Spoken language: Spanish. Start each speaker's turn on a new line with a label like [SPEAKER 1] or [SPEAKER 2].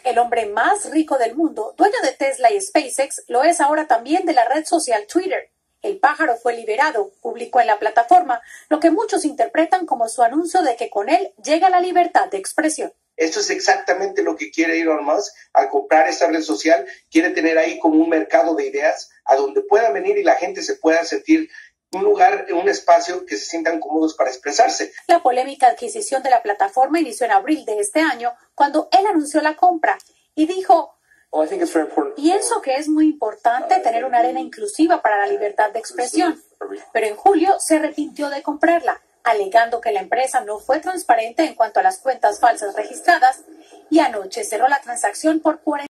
[SPEAKER 1] El hombre más rico del mundo, dueño de Tesla y SpaceX, lo es ahora también de la red social Twitter. El pájaro fue liberado, publicó en la plataforma, lo que muchos interpretan como su anuncio de que con él llega la libertad de expresión.
[SPEAKER 2] Esto es exactamente lo que quiere Elon Musk al comprar esta red social. Quiere tener ahí como un mercado de ideas a donde puedan venir y la gente se pueda sentir un lugar, un espacio que se sientan cómodos para expresarse.
[SPEAKER 1] La polémica adquisición de la plataforma inició en abril de este año, cuando él anunció la compra y dijo: pienso que es muy importante tener una arena inclusiva para la libertad de expresión, pero en julio se arrepintió de comprarla, alegando que la empresa no fue transparente en cuanto a las cuentas falsas registradas, y anoche cerró la transacción por 40